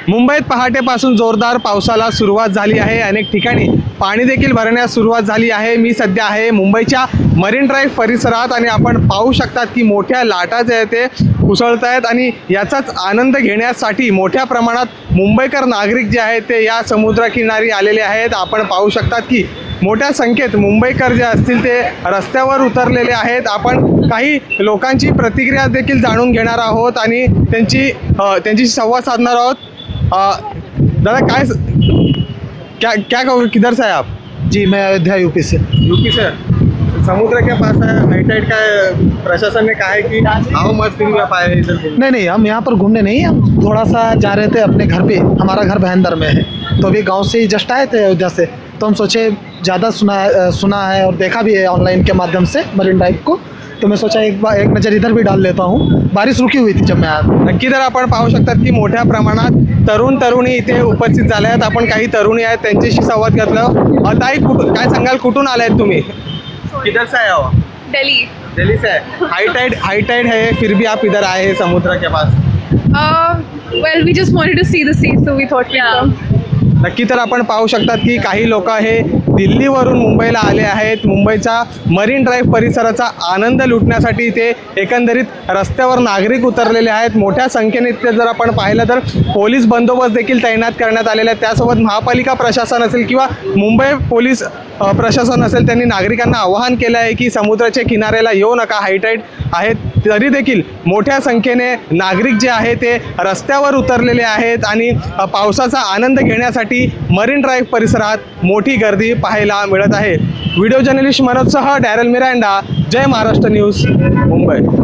मुंबईत पहाटेपासून जोरदार पावसाला सुरुवात झाली आहे। अनेक ठिकाणी पाणी देखील भरण्यास सुरुवात झाली आहे। मी सध्या आहे मुंबईच्या मरीन ड्राईव्ह परिसरात आणि आपण पाहू शकतात की मोठ्या लाटा जे आहेत ते उसळत आहेत आणि याचाच आनंद घेण्यासाठी मोठ्या प्रमाणात मुंबईकर नागरिक जे आहेत ते या समुद्रकिनारी आलेले आहेत। आपण पाहू शकतात की मोठ्या संख्येत मुंबईकर जे असतील ते रस्त्यावर उतरलेले आहेत। आपण काही लोकांची प्रतिक्रिया देखील जाणून घेणार आहोत आणि त्यांची संवाद साधणार आहोत। दादा क्या कहो, किधर से है आप? जी, मैं अयोध्या यूपी से। यूपी से। समुद्र के पास है, हाई टाइड का प्रशासन ने कहा है कि आओ मत फिर पाए इधर। नहीं, हम यहाँ पर घूमने नहीं, हम थोड़ा सा जा रहे थे अपने घर पे। हमारा घर भयंदर में है, तो अभी गांव से ही जस्ट आए थे अयोध्या से। तो हम सोचे ज़्यादा सुना है और देखा भी है ऑनलाइन के माध्यम से मरीन ड्राइव को, तो मैं सोचा एक नज़र इधर भी डाल लेता हूँ। बारिश रुकी हुई थी जब मैं आया। नक्की तर आपण पाहू शकतात की मोठ्या प्रमाणात तरुणी इथे उपस्थित झाले आहेत। आपण काही तरुणी आहेत त्यांच्याशी संवाद घेतला। ताई काय सांगाल, कुठून आले आहेत तुम्ही? किधर से आए हो? दिल्ली से। हाई टाइड है फिर भी आप इधर आए हैं समुद्र के पास। Well, we just wanted to see the sea, so we thought we'd come. नक्की तर आपण पाहू शकतात की काही लोक हे दिल्लीवरून मुंबईला आले आहेत। मुंबईच्या मरीन ड्राईव्ह परिसराचा आनंद लुटण्यासाठी इथे एकंदरीत रस्त्यावर नागरिक उतरलेले आहेत। मोठ्या संख्येने इथे जर आपण पाहिलं तर पोलीस बंदोबस्त देखील तैनात करण्यात आलेला आहे। त्यासोबत महापालिका प्रशासन असेल किंवा मुंबई पोलीस प्रशासन असेल, त्यांनी नागरिकांना आवाहन केलं आहे की समुद्राच्या किनाऱ्याला येऊ नका, हायटाईड आहेत। तरी देखील मोठ्या संख्येने नागरिक जे आहे ते रस्त्यावर उतरलेले आहेत आणि पावसाचा आनंद घेण्यासाठी मरीन ड्राईव्ह परिसरात मोठी गर्दी पाहायला मिळत आहे। व्हिडिओ जर्नलिस्ट मनोजसह Darrell Miranda, Jai Maharashtra news, Mumbai.